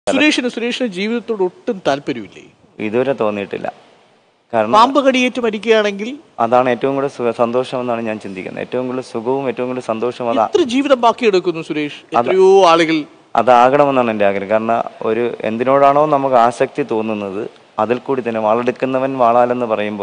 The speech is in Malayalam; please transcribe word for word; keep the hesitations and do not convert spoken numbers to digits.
സുരേഷിന് സുരേഷിന് ജീവിതത്തോട് ഒട്ടും താല്പര്യമില്ലേ? ഇതുവരെ തോന്നിയിട്ടില്ല. കാരണം പാമ്പ് കടിയേറ്റ് മരിക്കുകയാണെങ്കിൽ അതാണ് ഏറ്റവും കൂടുതൽ സന്തോഷം എന്നാണ് ഞാൻ ചിന്തിക്കുന്നത്. ഏറ്റവും കൂടുതൽ സുഖവും ഏറ്റവും കൂടുതൽ സന്തോഷവും അതാ. എത്ര ജീവിതം ബാക്കിയെടുക്കുന്നു സുരേഷ്? എത്രയോ ആളുകൾ അതാകണമെന്നാണ് എൻ്റെ ആഗ്രഹം. കാരണം ഒരു എന്തിനോടാണോ നമുക്ക് ആസക്തി തോന്നുന്നത് അതിൽ കൂടി തന്നെ വാളെടുക്കുന്നവൻ വാളാലെന്ന് പറയുമ്പോൾ